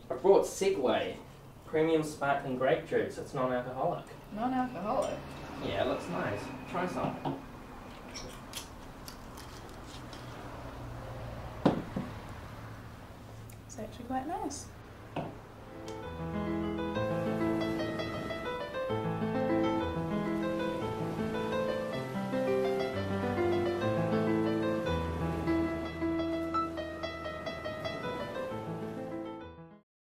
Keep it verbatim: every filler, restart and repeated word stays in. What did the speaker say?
I brought Segway Premium Sparkling Grape Juice. It's non-alcoholic. Non-alcoholic? Yeah, it looks nice. Try some. It's actually quite nice.